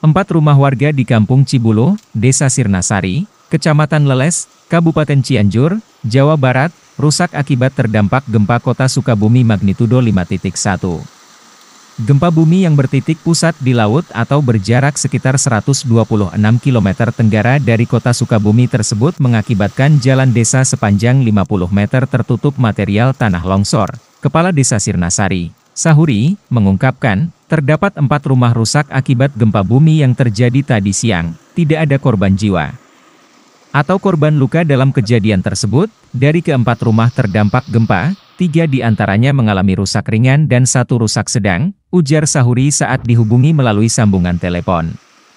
4 rumah warga di Kampung Cibulo, Desa Sirnasari, Kecamatan Leles, Kabupaten Cianjur, Jawa Barat, rusak akibat terdampak gempa kota Sukabumi magnitudo 5.1. Gempa bumi yang bertitik pusat di laut atau berjarak sekitar 126 km tenggara dari kota Sukabumi tersebut mengakibatkan jalan desa sepanjang 50 meter tertutup material tanah longsor. Kepala Desa Sirnasari, Sahuri, mengungkapkan, terdapat 4 rumah rusak akibat gempa bumi yang terjadi tadi siang. Tidak ada korban jiwa atau korban luka dalam kejadian tersebut. Dari keempat rumah terdampak gempa, 3 diantaranya mengalami rusak ringan dan 1 rusak sedang, ujar Sahuri saat dihubungi melalui sambungan telepon.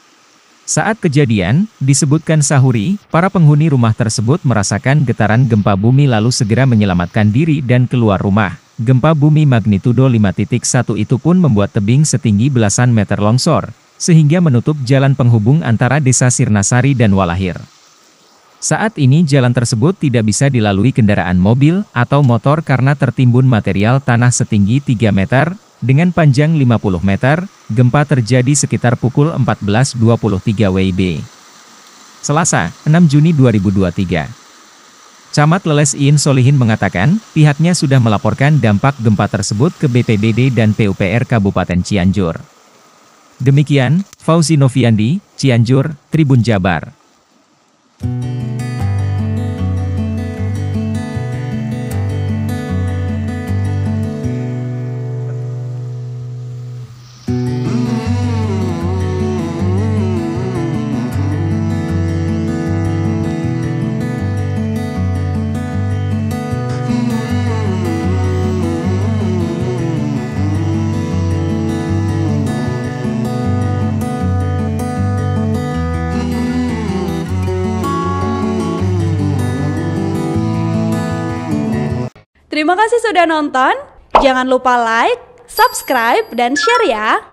Saat kejadian, disebutkan Sahuri, para penghuni rumah tersebut merasakan getaran gempa bumi lalu segera menyelamatkan diri dan keluar rumah. Gempa bumi magnitudo 5.1 itu pun membuat tebing setinggi belasan meter longsor, sehingga menutup jalan penghubung antara Desa Sirnasari dan Walahir. Saat ini jalan tersebut tidak bisa dilalui kendaraan mobil atau motor karena tertimbun material tanah setinggi 3 meter, dengan panjang 50 meter, gempa terjadi sekitar pukul 14.23 WIB. Selasa, 6 Juni 2023. Camat Leles Iin Solihin mengatakan, pihaknya sudah melaporkan dampak gempa tersebut ke BPBD dan PUPR Kabupaten Cianjur. Demikian, Fauzi Noviandi, Cianjur, Tribun Jabar. Terima kasih sudah nonton, jangan lupa like, subscribe, dan share ya!